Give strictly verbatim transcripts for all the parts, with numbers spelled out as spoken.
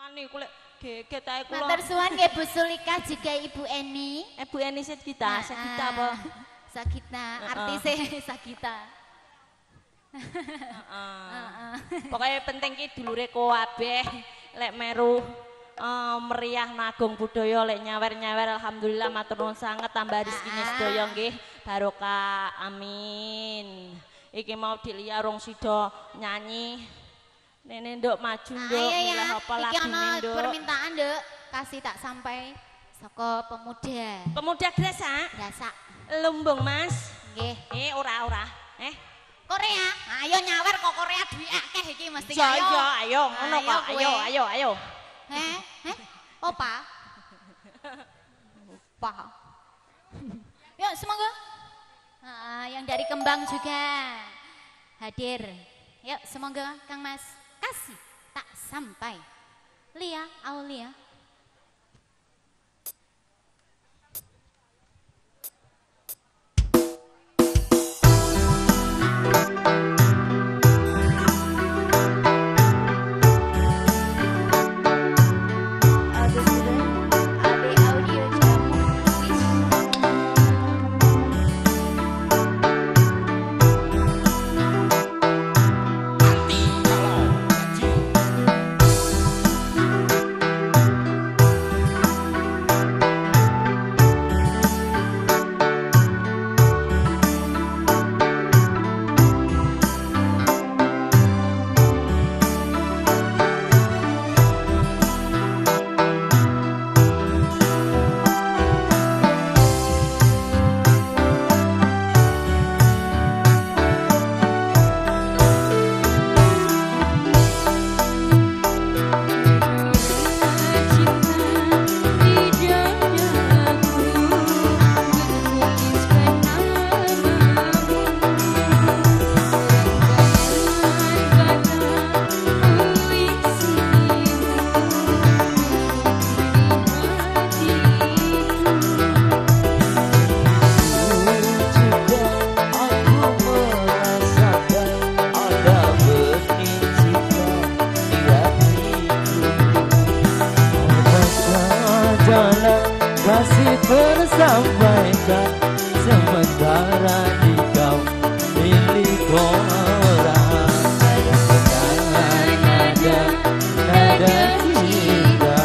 Niku lek geget ae kula. Matur suwun nggih Bu Sulika juga Ibu Eni. Eh Bu Eni Sagita, Sagita apa? Sagita, artise Sagita. Heeh. Pokoke penting ki dulure kabeh lek meru uh, meriah Nagung Budaya lek nyawer-nyawer alhamdulillah matur nuwun sanget tambah rezekine sedaya nggih barokah amin. Iki mau Dilia rong sida nyanyi. Nene nduk maju nduk milih apa lagi nduk. Permintaan nduk kasih tak sampai saka pemuda. Pemuda Grasak. Grasak. Lumbung Mas. Nggih. Eh ora ora. Eh Korea. Ayo nyawer kok Korea duwe akeh iki mesti ayo. ayo. Iya ayo ngono kok. Ayo ayo ayo. Heh, heh. Opa. Opa. Yuk semoga. Nah, yang dari Kembang juga hadir. Yuk semoga Kang Mas kasih tak sampai. Lia, Aulia. Kasih tersampaikan sementara di kau milik orang. Nada, nada cinta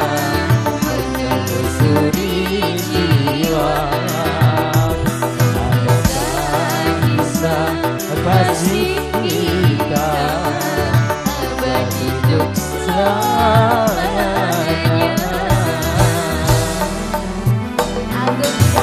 menyusuri jiwa. Adakah kisah kasih kita berhidup selamanya? Agung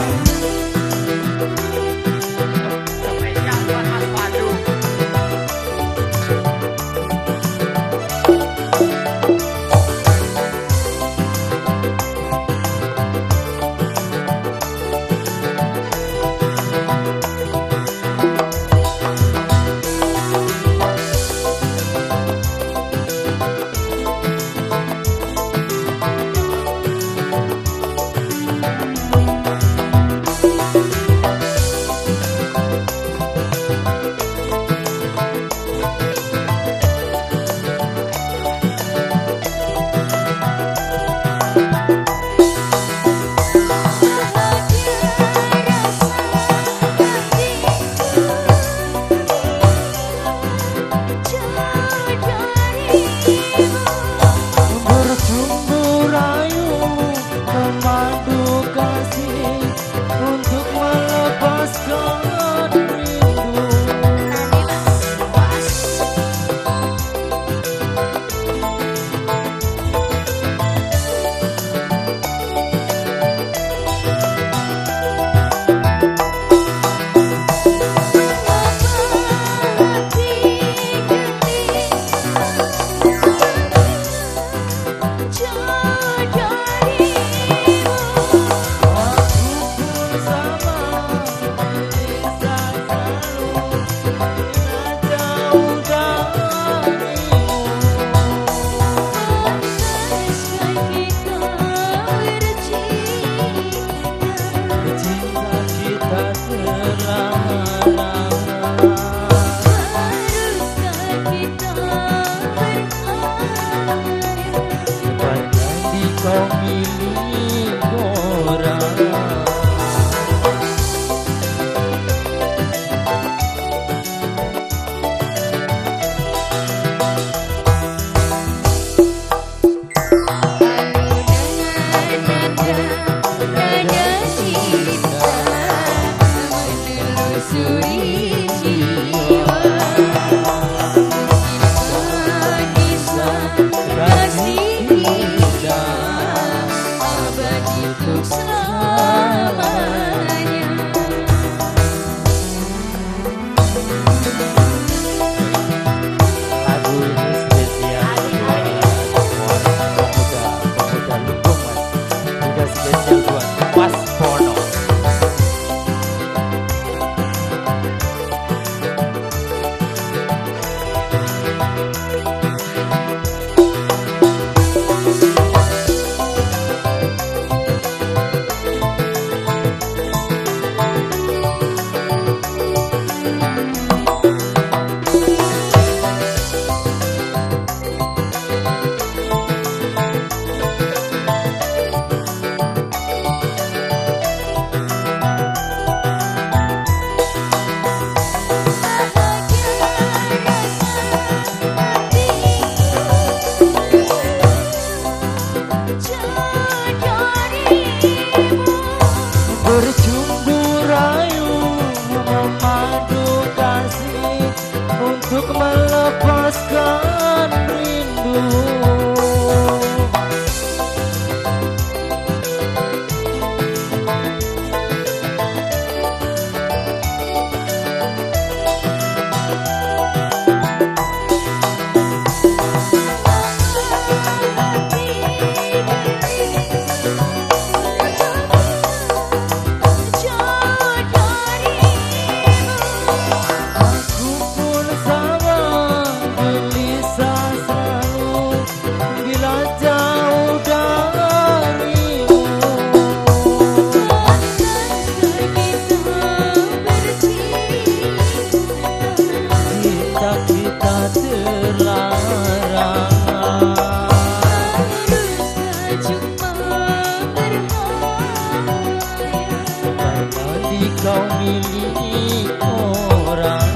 Kau milik orang.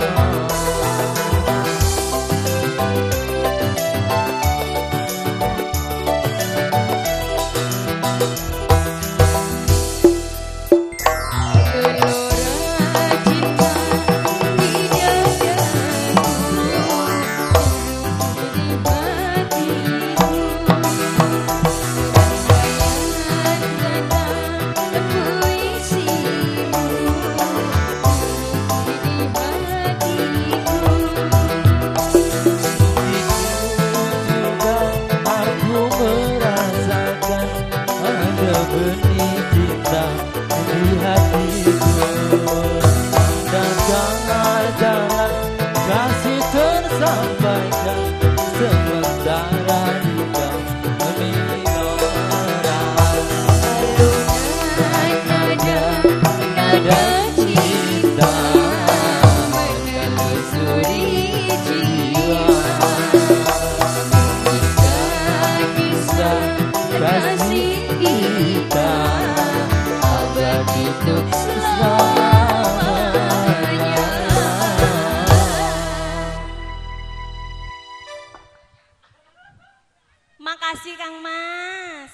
Benih cinta di hatiku, dan jangan-jangan kasih tersampaikan sementara engkau memilih orang. Nada cinta menelusuri jiwa, kisah-kisah kasih kita abadi untuk selamanya. Makasih Kang Mas.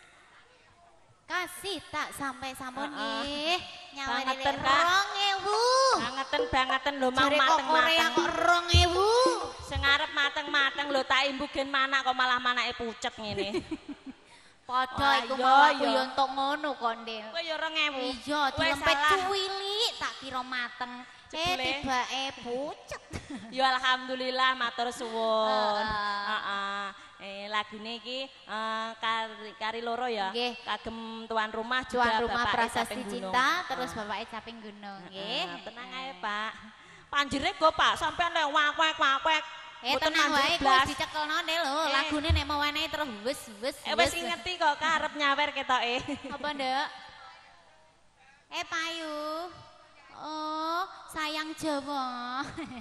Kasih tak sampai sampun Heeh. nggih. Nyawari Bangetan, Kak. rong ewu. Bangetan bangetan lho mau Jare kok Korea mateng-mateng. kok rong ewu. Sing arep mateng-mateng lho tak imbugen manak kok malah manake pucet ngene. Padha Wah, iku iya, mau aku iya. yo entuk ngono kok, Ndil. Kowe ya ora ngewu. Iya, Kowe dilempet salah. cuwilik tak kira mateng. Eh Jebule. tibake pucet. Ya alhamdulillah matur suwun. Heeh. Heeh. Eh lagune iki eh, kari, kari loro ya. Nggih. Kagem tuan rumah juga Tuan rumah Bapak Prasasti Caping Gunung. Cinta terus Heeh. Bapak Caping Gunung nggih. Heeh, tenang ae, Pak. Panjere go, Pak, sampean lek wak-wak-wak. Eh tenang wae kuwi dicekelno Ndil lho. Eh. Lagune nek mau wenehi terus wis wis. Eh wis ngerti kok karep nyawer ketoke. Apa Nduk? Eh Payu. Oh, sayang Jawa.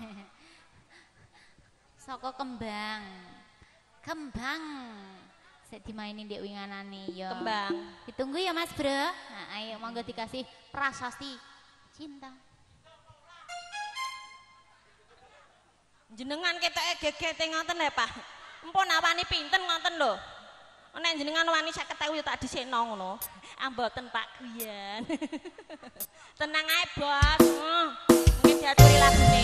Saka kembang. Kembang. Sik dimainin Ndek winganane ya. Kembang. Ditunggu ya Mas Bro. Nah, ayo monggo dikasih prasasti cinta. Jenengan ketoke gegete ngoten lho, Pak. Empun awani pinten ngoten lho. Nek jenengan wani seket ewu ya tak dhisikno ngono. Ah mboten Pak Guyan. Tenang ae, Bos. Hmm, mungkin diaturi lagune.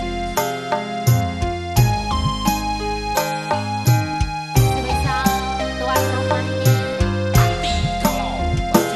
Semisal tuan rumahnya. Hati kalau pasti.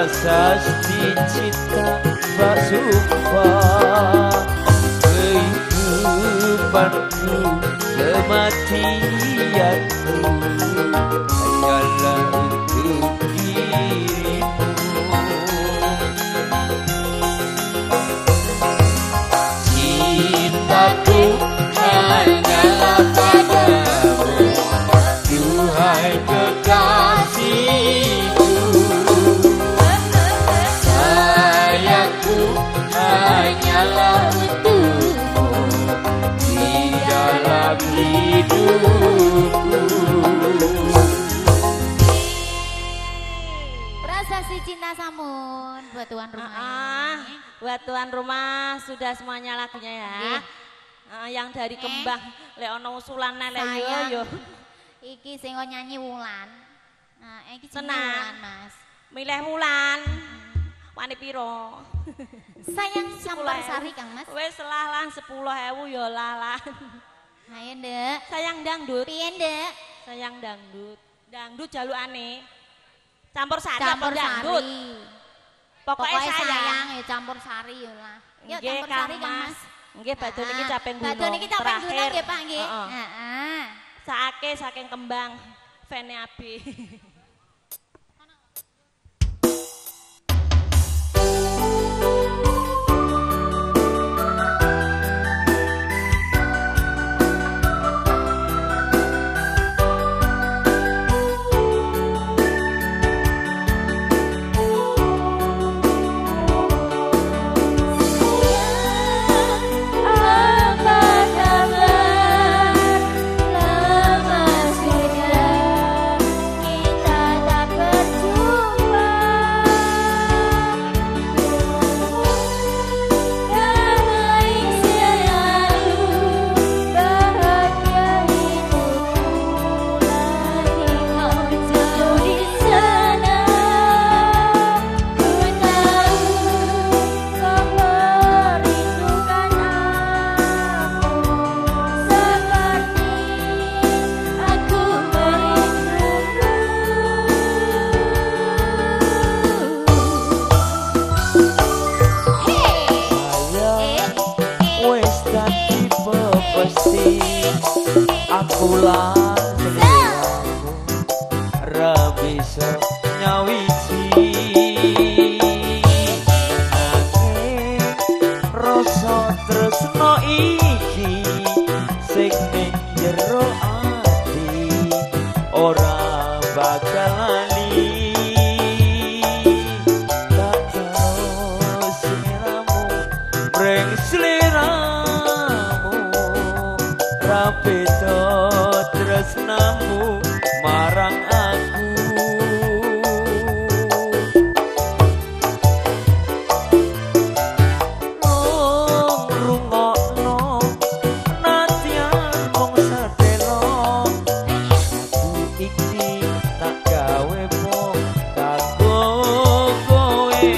prasasti cinta tak sumpah kehidupanku kematianku hanyalah untuk dirimu cintaku hanyalah padamu duhai kekasihku sayangku hanyalah untukmu di dalam hidupku. Prasasti cinta samun buat tuan rumah. Ah, buat tuan rumah sudah semuanya lagunya ya. Nggih. Ah, yang dari Eh. kembang lek ono usulan lek yo Sayang. yo. Iki sing nyanyi Wulan. Nah, iki jenenge Tenang. Wulan, Mas. Milih Wulan. Wani piro? Sayang campur sepuluh sari, ewu. Kang Mas. Wis lalan sepuluh ewu yo lalan. Ayo, Ndek. Sayang dangdut. Piye, Ndek? Sayang dangdut. Dangdut jalukane. Campur sari Campur apa dangdut? sari. Pokoknya Pokoknya sayang. sayang ya campur sari ya lah. Yuk Nggih, campur Kang sari, Kang Mas. Nggih, badhe niki Ah, caping gunung. badhe niki caping gunung terakhir. nggih, Pak, nggih. Heeh. Heeh. Saake saking kembang Vene Abi. Apa kabar? Lama sudah kita tak berjumpa. Damai selalu, bahagia hidupku lagi kau jauh di sana. Ku tahu kau merindukan aku seperti aku merindumu. Hey, wis dadi pepesti aku lan seliramu ra bisa nyawiji nanging rasa tresno iki sing ning jero ati ora bakal lali tak jauh sliramu breng sliramu ra beda tresnamu marang aku Rung rungokno nadyan mung sedelo aku iki tak gawe mung kanggo kowe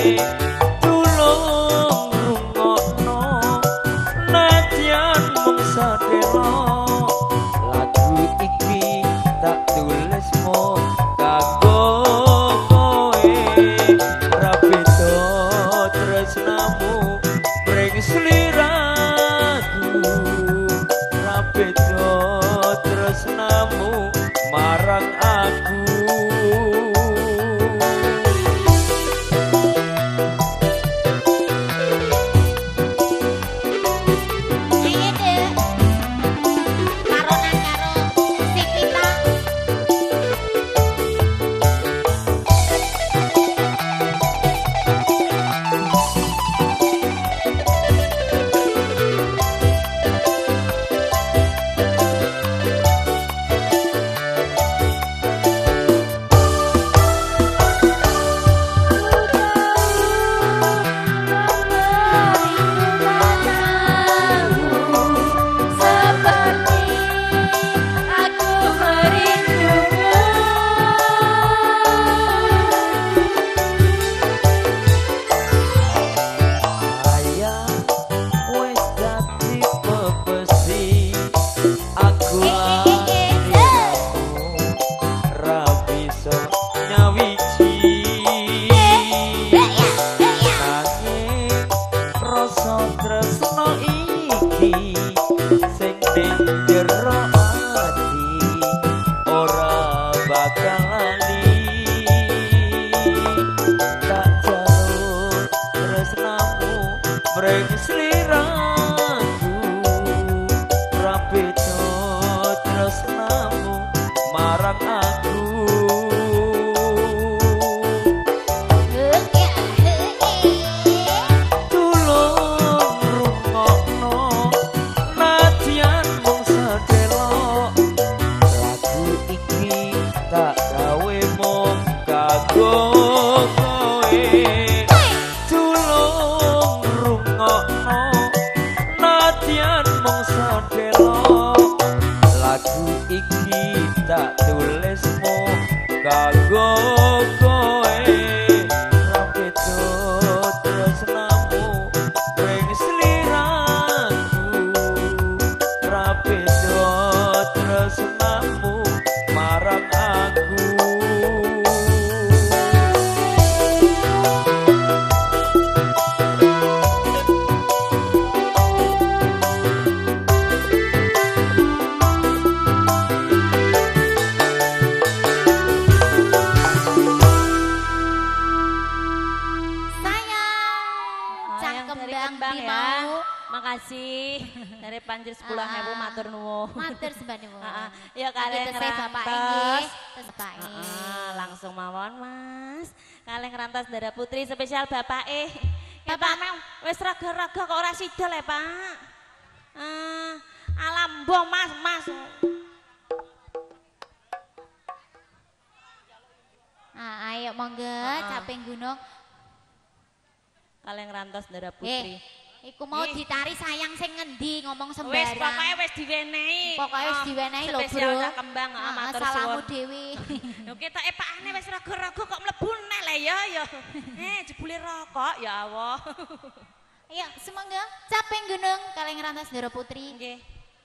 tulung rungokno nadyan mung sedelo lagu iki tak tulis mung kanggo kowe ra beda tresnamu breng sliraku ra beda tresnamu marang aku Ayo, Dek. Karonan karo si Pita. bakal lali tak jalur tresnamu mreng sliraku rabedo tresnamu marang aku kanggo kowe rapedo tresnamu mreng sliraku rapedo tresnamu marang aku makasih dari Panjer sepuluh ribu matur nuwun. Matur sembah nuwun. Heeh. Ya kalih Bapak nggih, terus Bapak. Langsung mawon Mas. Kalih ngrantos Dara Putri spesial bapake. Bapak memang wis raga-raga kok ora sida le, Pak. Eh, alam mbok Mas, Mas. Ah, ayo monggo caping gunung. Kalih ngrantos Dara Putri. Eh. Iku mau ditari sayang sing ngendi ngomong sembarang. Wis pokoke wis diwenehi. Pokoke wis diwenehi lho, Bro. Spesial Cak Kembang, heeh matur suwun. Salamu dhewe. Lho ketoke pakane wis raga-raga kok mlebu neh le ya ya. Eh jebule rokok ya Allah. Ayo semangga caping gunung kalih ngrantos Dara Putri. Nggih.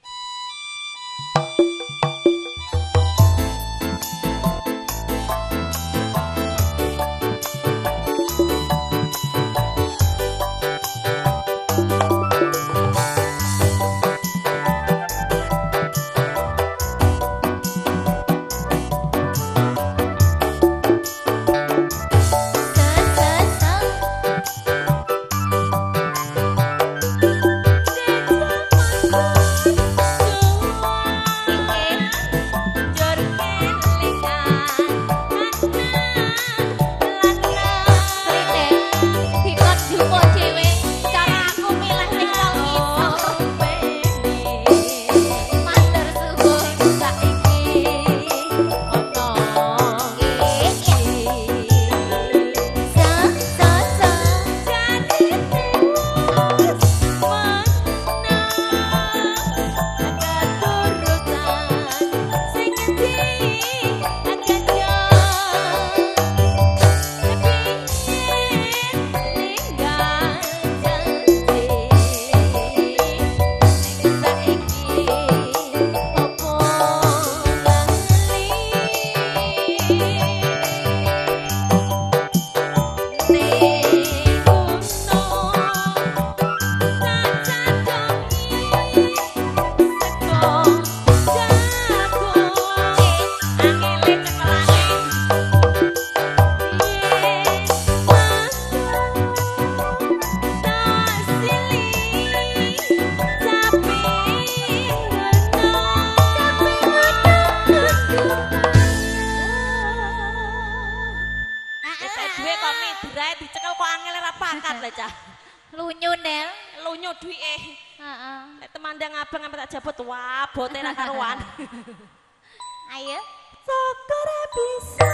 Lunyu Nel, lunyu duwike. Heeh. Nek temandang abang sampe tak jabut wah bote nak karuan. Ayo. Sokore bisa.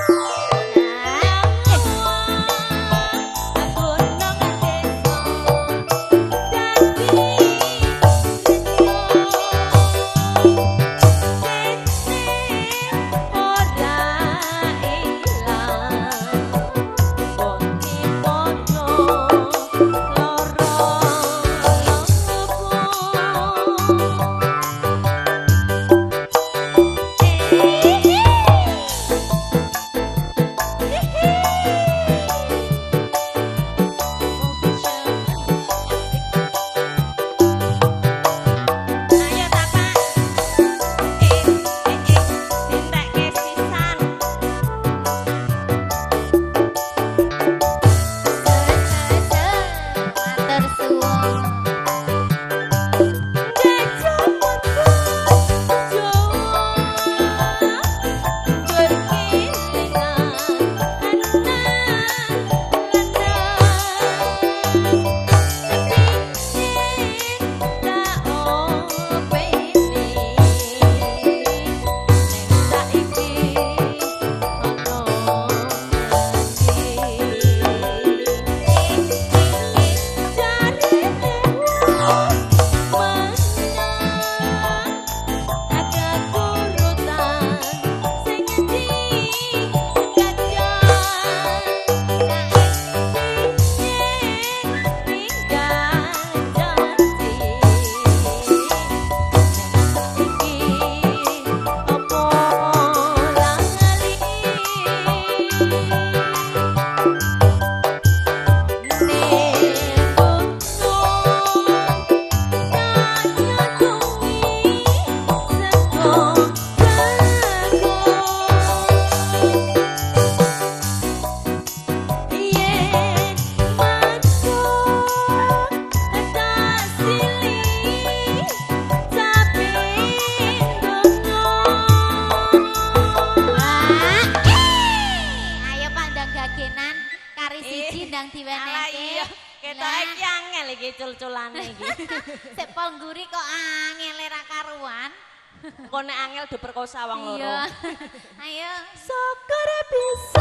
siji ndang diwenehke. Alah iya, ketok Lah. iki angel iki cul-culane iki. Sik pongguri kok angel ra karuan. Kok nek angel diperkosa wong loro. Iya. Ayo. Syukur bisa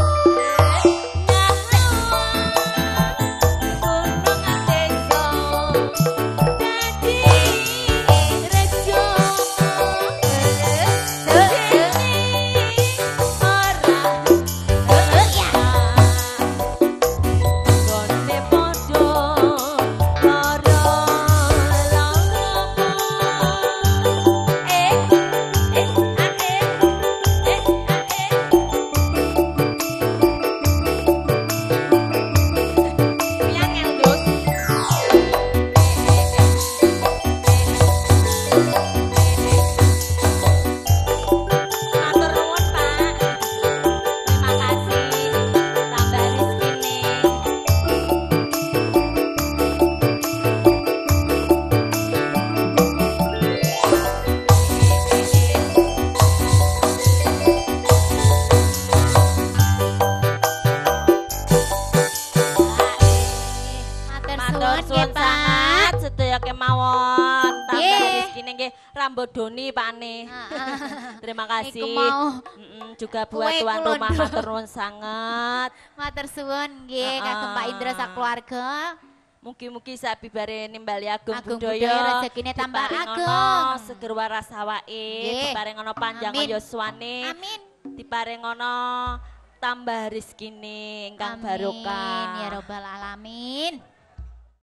gunung desa dadi rejo gone padha karo loromu eh eh ae eh ae yang eldus matur nuwun Pak terima kasih tambah rezekine Matur matur suwun suwun nggih, Pak. sangat sedaya kemawon tambah Nggih. rezekine nggih rambut doni Pakne terima kasih Iku mau Mm-mm, juga buat kue tuan kulon. rumah matur nuwun sangat matur suwun nggih kagem Pak Indra sak keluarga. mugi-mugi sabibare nimbali agung Agung budaya budaya, rezekine tambah diparingono agung. seger waras awake Nggih. diparingono panjang Amin. yuswane Amin. diparingono tambah rezekine ingkang Amin barokah ya robbal alamin.